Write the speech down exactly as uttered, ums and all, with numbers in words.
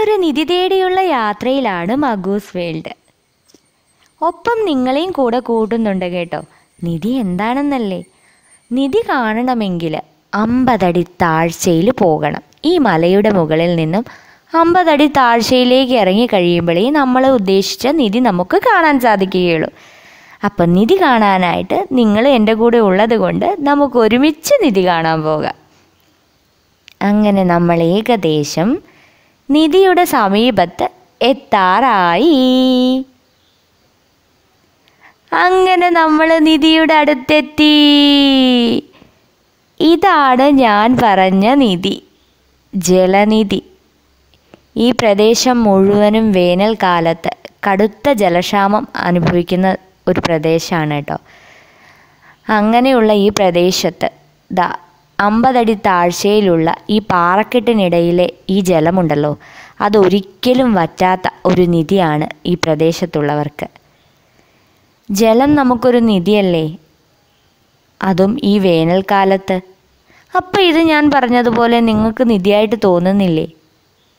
നമ്മളൊരു നിധി തേടിയുള്ള യാത്രയിലാണ് മഗൂസ് വേൾഡ്. ഒപ്പം നിങ്ങളെയും കൂടെ കൂട്ടുന്നുണ്ട് കേട്ടോ. നിധി എന്താണെന്നല്ലേ? നിധി കാണണമെങ്കിൽ അമ്പതടി താഴ്ചയിൽ പോകണം. ഈ മലയുടെ മുകളിൽ നിന്നും അമ്പതടി താഴ്ചയിലേക്ക് ഇറങ്ങി കഴിയുമ്പോഴേ നമ്മൾ ഉദ്ദേശിച്ച നിധി നമുക്ക് കാണാൻ സാധിക്കുകയുള്ളൂ. അപ്പം നിധി കാണാനായിട്ട് നിങ്ങൾ എൻ്റെ കൂടെ ഉള്ളത് കൊണ്ട് നമുക്ക് ഒരുമിച്ച് നിധി കാണാൻ പോകാം. അങ്ങനെ നമ്മൾ ഏകദേശം നിധിയുടെ സമീപത്ത് എത്താറായി. അങ്ങനെ നമ്മൾ നിധിയുടെ അടുത്തെത്തി. ഇതാണ് ഞാൻ പറഞ്ഞ നിധി, ജലനിധി. ഈ പ്രദേശം മുഴുവനും വേനൽക്കാലത്ത് കടുത്ത ജലക്ഷാമം അനുഭവിക്കുന്ന ഒരു പ്രദേശമാണ് കേട്ടോ. അങ്ങനെയുള്ള ഈ പ്രദേശത്ത് ദാ അമ്പതടി താഴ്ചയിലുള്ള ഈ പാറക്കെട്ടിനിടയിലെ ഈ ജലമുണ്ടല്ലോ, അതൊരിക്കലും വറ്റാത്ത ഒരു നിധിയാണ് ഈ പ്രദേശത്തുള്ളവർക്ക്. ജലം നമുക്കൊരു നിധിയല്ലേ, അതും ഈ വേനൽക്കാലത്ത്. അപ്പോൾ ഇത് ഞാൻ പറഞ്ഞതുപോലെ നിങ്ങൾക്ക് നിധിയായിട്ട് തോന്നുന്നില്ലേ?